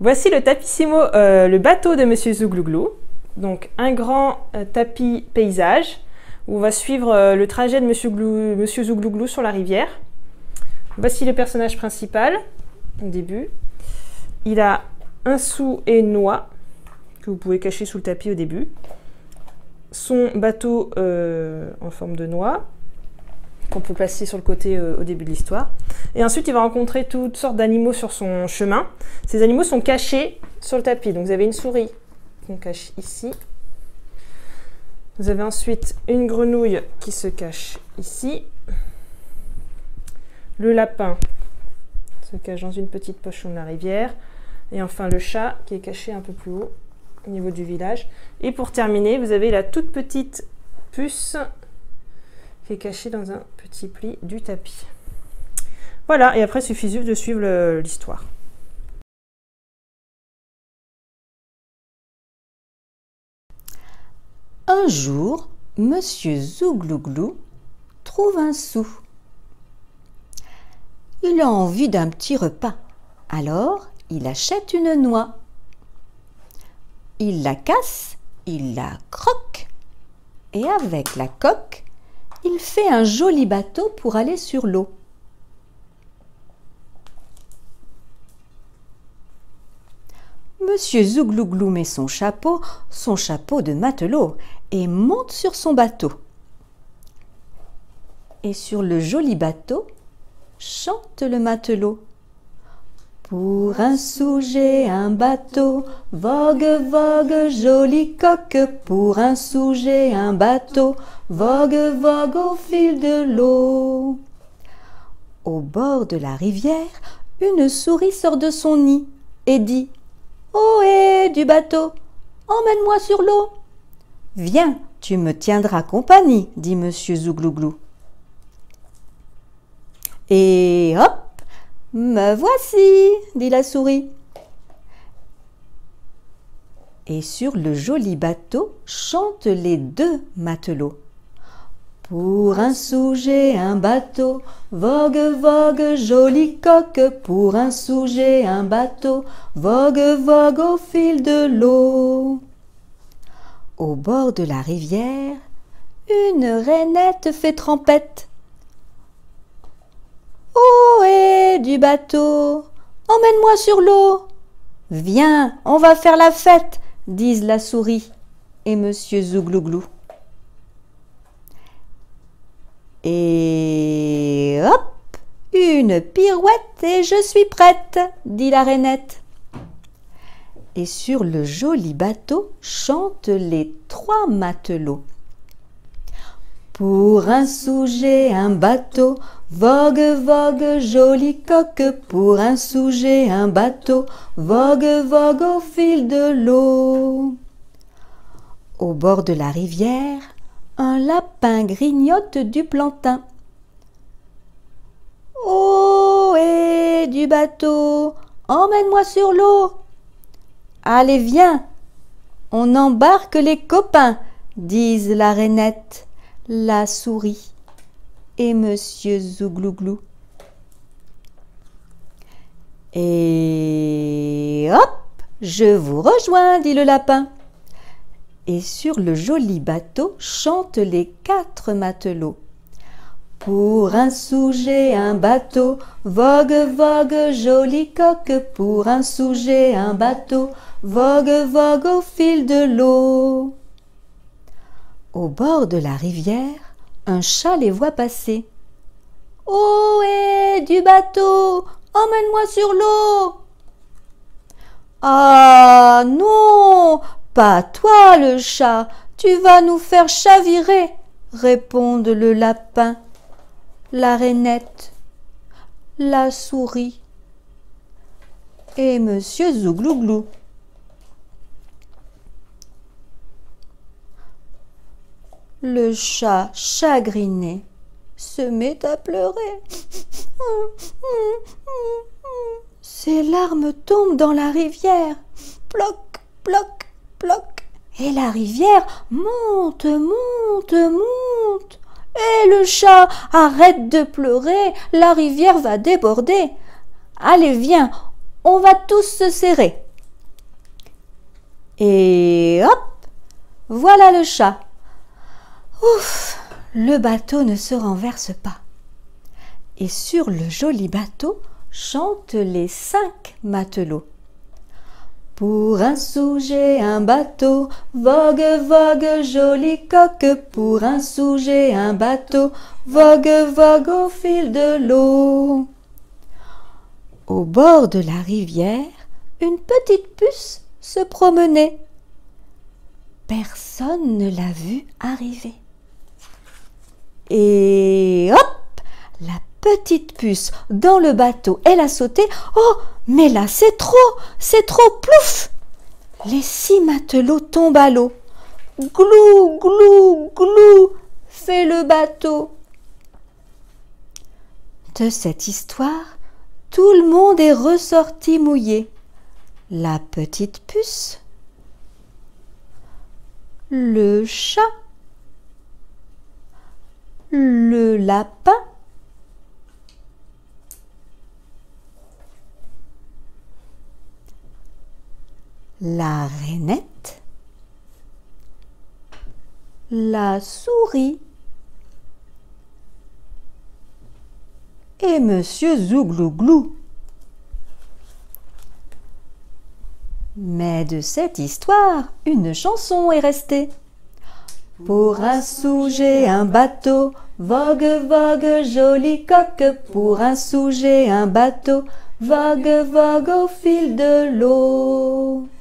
Voici le tapissimo, le bateau de Monsieur Zouglouglou. Donc un grand tapis paysage où on va suivre le trajet de Monsieur Zouglouglou sur la rivière. Voici le personnage principal au début. Il a un sou et une noix que vous pouvez cacher sous le tapis au début. Son bateau en forme de noix qu'on peut placer sur le côté au début de l'histoire. Et ensuite, il va rencontrer toutes sortes d'animaux sur son chemin. Ces animaux sont cachés sur le tapis. Donc, vous avez une souris qu'on cache ici. Vous avez ensuite une grenouille qui se cache ici. Le lapin se cache dans une petite poche de la rivière. Et enfin, le chat qui est caché un peu plus haut au niveau du village. Et pour terminer, vous avez la toute petite puce qui est cachée dans un petit pli du tapis. Voilà, et après, il suffit juste de suivre l'histoire. Un jour, Monsieur Zouglouglou trouve un sou. Il a envie d'un petit repas, alors il achète une noix. Il la casse, il la croque, et avec la coque, il fait un joli bateau pour aller sur l'eau. Monsieur Zouglouglou met son chapeau de matelot, et monte sur son bateau. Et sur le joli bateau, chante le matelot. Pour un sou j'ai un bateau, vogue, vogue, jolie coque. Pour un sou j'ai un bateau, vogue, vogue au fil de l'eau. Au bord de la rivière, une souris sort de son nid et dit « Ohé du bateau, emmène-moi sur l'eau !»« Viens, tu me tiendras compagnie, » dit Monsieur Zouglouglou. Et hop, me voici, dit la souris. Et sur le joli bateau chantent les deux matelots. Pour un sou j'ai un bateau, vogue, vogue, jolie coque. Pour un sou j'ai un bateau, vogue, vogue au fil de l'eau. Au bord de la rivière, une rainette fait trempette. Ohé du bateau, emmène-moi sur l'eau. Viens, on va faire la fête, disent la souris et Monsieur Zouglouglou. Et hop, une pirouette et je suis prête, dit la rainette. Et sur le joli bateau chantent les trois matelots. Pour un sou j'ai un bateau, vogue, vogue, jolie coque. Pour un sou j'ai un bateau, vogue, vogue au fil de l'eau. Au bord de la rivière, un lapin grignote du plantain. Ohé du bateau, emmène-moi sur l'eau. Allez, viens, on embarque les copains, disent la rainette, la souris et Monsieur Zouglouglou. Et hop, je vous rejoins, dit le lapin. Et sur le joli bateau chantent les quatre matelots. Pour un sou j'ai un bateau, vogue, vogue, jolie coque. Pour un sou j'ai un bateau, vogue, vogue au fil de l'eau. Au bord de la rivière, un chat les voit passer. Ohé du bateau, emmène-moi sur l'eau. Ah non, pas toi le chat, tu vas nous faire chavirer, répondent le lapin, la rainette, la souris et Monsieur Zouglouglou. Le chat chagriné se met à pleurer. Ses larmes tombent dans la rivière. Ploc, ploc, ploc. Et la rivière monte, monte, monte. Et le chat arrête de pleurer, la rivière va déborder. Allez, viens, on va tous se serrer. Et hop, voilà le chat. Ouf, le bateau ne se renverse pas. Et sur le joli bateau chantent les 5 matelots. Pour un sou, j'ai un bateau, vogue, vogue, joli coq. Pour un sou, j'ai un bateau, vogue, vogue au fil de l'eau. Au bord de la rivière, une petite puce se promenait. Personne ne l'a vue arriver. Et hop, la petite puce dans le bateau, elle a sauté. Oh, mais là c'est trop, plouf! Les 6 matelots tombent à l'eau. Glou, glou, glou, fait le bateau. De cette histoire, tout le monde est ressorti mouillé. La petite puce, le chat, le lapin, la rainette, la souris et Monsieur Zouglouglou. Mais de cette histoire, une chanson est restée. Pour un sou, j'ai un bateau, vogue, vogue, joli coq. Pour un sou, j'ai un bateau, vogue, vogue au fil de l'eau.